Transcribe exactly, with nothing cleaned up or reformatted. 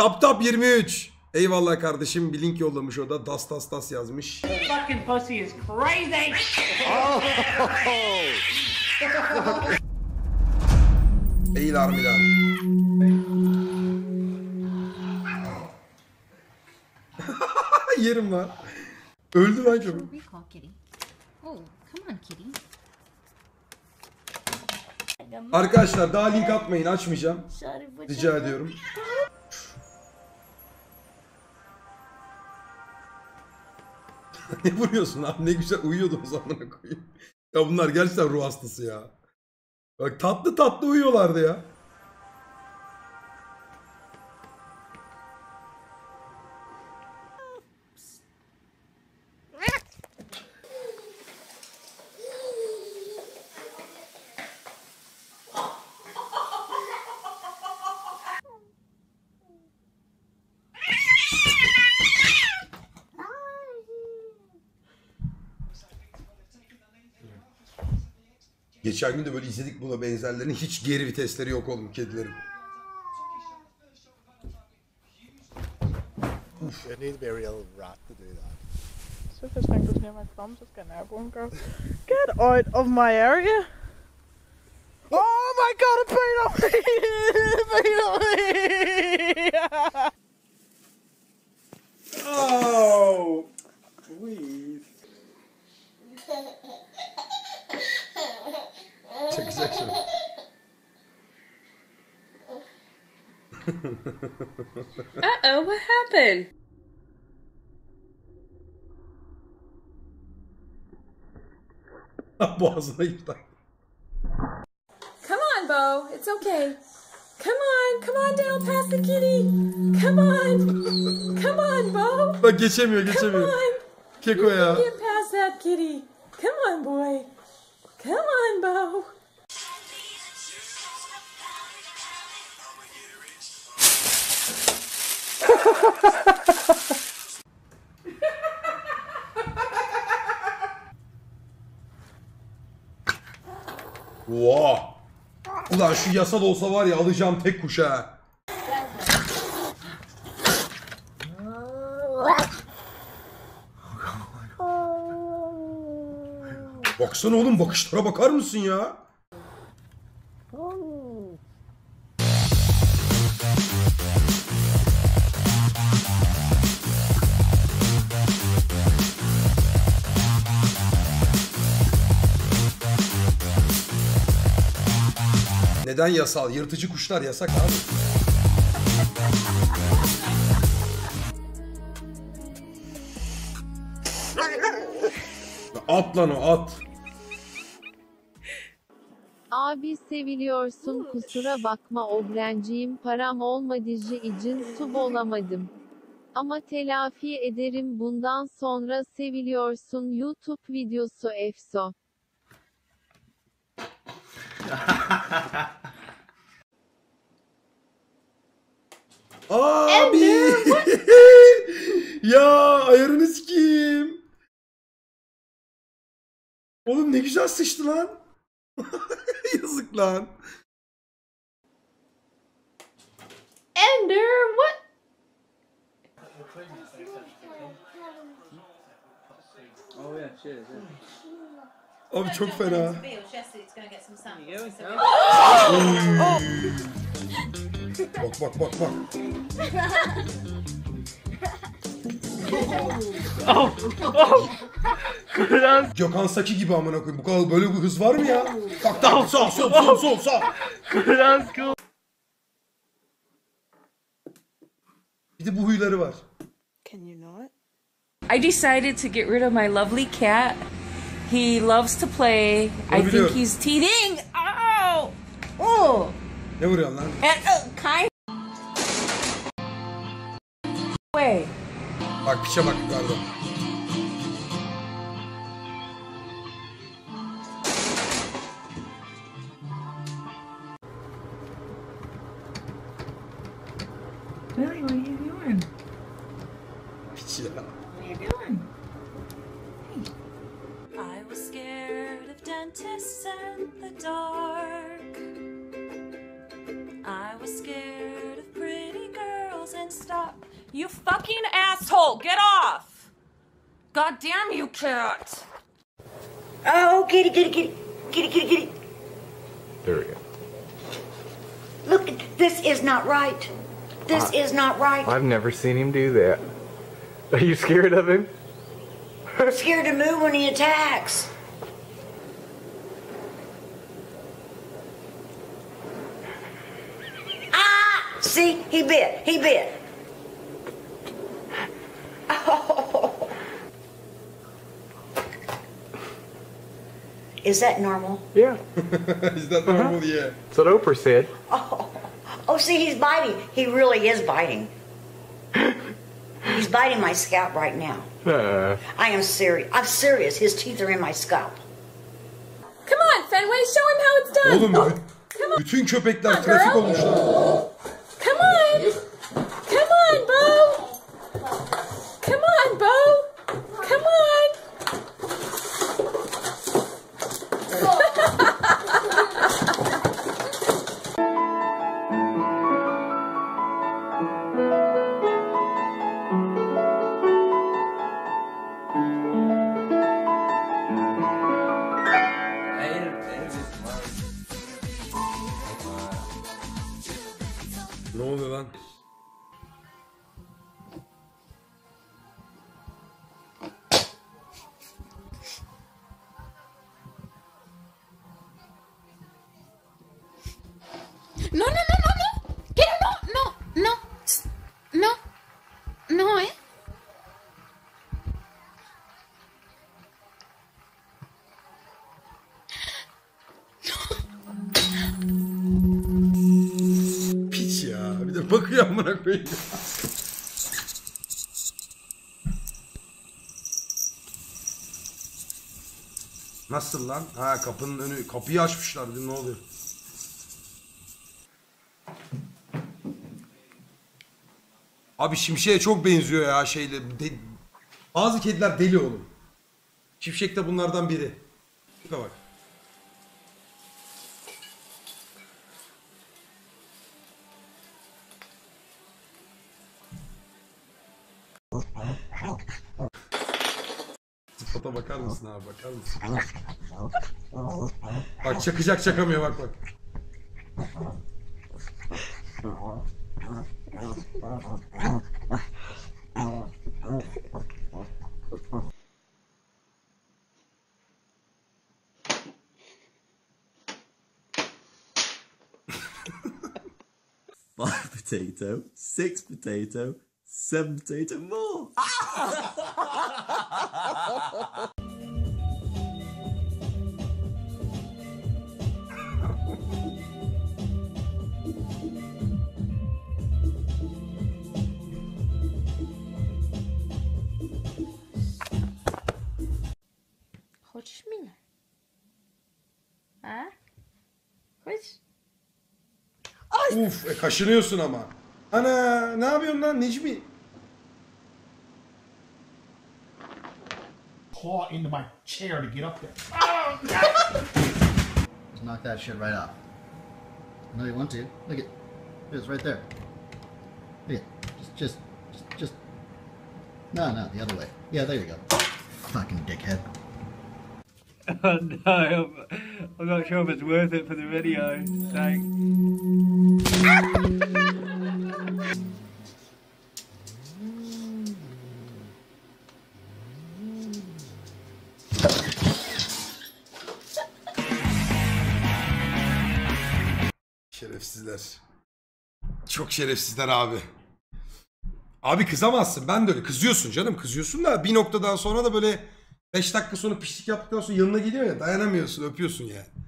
Tap tap yirmi üç. Eyvallah kardeşim, bir link yollamış o da. Das das das yazmış. Fucking pussy is crazy. Eğil harbiden. Yerim lan. Öldü lan köpek. Arkadaşlar daha link atmayın, açmayacağım. Rica ediyorum. Ne vuruyorsun abi? Ne güzel uyuyordu o zamana koyayım. Ya bunlar gerçekten ruh hastası ya. Bak tatlı tatlı uyuyorlardı ya. Geçen gün de böyle izledik buna benzerlerini. Hiç geri vitesleri yok oğlum kedilerin. It needs to be a real rat to do that. So if this thing goes near my thumbs, it's getting airborne, girl. Get out of my area! Oh my god, it beat on me! It beat on me! Oh, please. Çekecek şimdi. Uh-oh, what happened? Boğazına iptal. Come on, Bo. It's okay. Come on, come on down past the kitty. Come on. Come on, Bo. Bak geçemiyor, geçemiyor. Come on. Keko ya. Get past that kitty. Come on, boy. Come on, Bo. Wow. Ulan şu yasal olsa var ya, alacağım tek kuş ha. Baksana oğlum, bakışlara bakar mısın ya? Neden yasal? Yırtıcı kuşlar yasak abi. At lan o, at. Abi seviliyorsun, kusura bakma obrenciğim, param olmadığı için sub olamadım. Ama telafi ederim bundan sonra, seviliyorsun YouTube videosu efso. Abi. Ya ayarını sikeyim. Oğlum ne güzel sıçtı lan. Yazık lan. Ender, what? Oh yeah, shit. Abi çok fena. Bak bak bak bak. Gökhan Saki gibi amına koyayım. Bu kadar böyle bir hız var mı ya? Tak tak sağ sol sol sol sağ. Bir de bu huyları var. Can you not? I decided to get rid of my lovely cat. He loves to play. I think he's teething. Oh! Oh! Ne vuruyorsun lan? And uh, kind way. Bak piçe bak yukarıda. Billy, what are you doing? Piç ya. What are you doing? I was scared of dentists and the dark. I was scared of pretty girls doesn't stop. You fucking asshole! Get off! God damn you, cat! Oh, kitty, kitty, kitty, kitty, kitty, kitty. There we go. Look, this is not right. This I, is not right. I've never seen him do that. Are you scared of him? I'm scared to move when he attacks. Ah! See, he bit. He bit. Oh. Is that normal? Yeah. Is that normal? Uh-huh. Yeah. That's what Oprah said. Oh. Oh, see, he's biting. He really is biting. He's biting my scalp right now. Uh. I am serious. I'm serious. His teeth are in my scalp. Come on, Fenway, show him how it's done. Oğlum oh. bütün köpekler trafik olmuşlar. Come on. Come on, Bo. Come on, Bo. Come on. Ne oluyor lan? No, no, no, no, no. Get him, no, no, no. No. No, eh? Piç ya. Bir de bakıyor amına koyayım. Nasıl lan? Ha kapının önü, kapıyı açmışlar. Ne oluyor? Abi Şimşek'e çok benziyor ya şeyle. De... Bazı kediler deli oğlum. Şimşek de bunlardan biri. Şuna bak. Sıfata bakar mısın abi, bakar mısın? Bak çakacak, çakamıyor, bak bak. Five potato, six potato, seven potato more. Хочешь меня? А? Хочешь? Uf, e, kaşınıyorsun ama. Ana, ne yapıyorsun lan Necmi? Claw into my chair to get up there. Just knock that shit right off. I know you want to. Look at it's right there. Look at just just just just no no the other way. Yeah, there you go. Fucking dickhead. Oh no, I'm, I'm not sure if it's worth it for the video. Thanks. Şerefsizler. Çok şerefsizler abi. Abi kızamazsın. Ben de öyle. Kızıyorsun canım. Kızıyorsun da bir noktadan sonra da böyle beş dakika sonra pişlik yaptıktan sonra yanına geliyor ya, dayanamıyorsun, öpüyorsun yani.